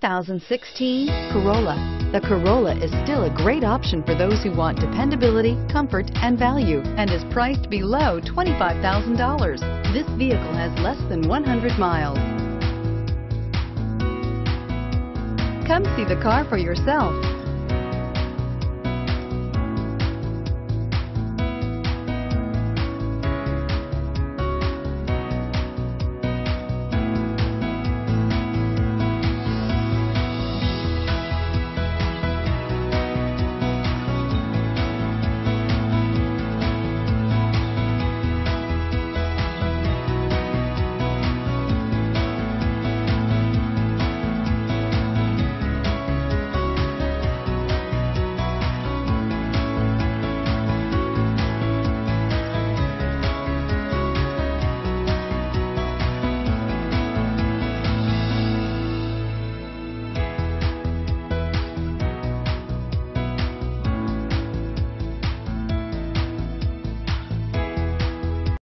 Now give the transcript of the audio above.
2016 Corolla. The Corolla is still a great option for those who want dependability, comfort, and value, and is priced below $25,000. This vehicle has less than 100 miles. Come see the car for yourself.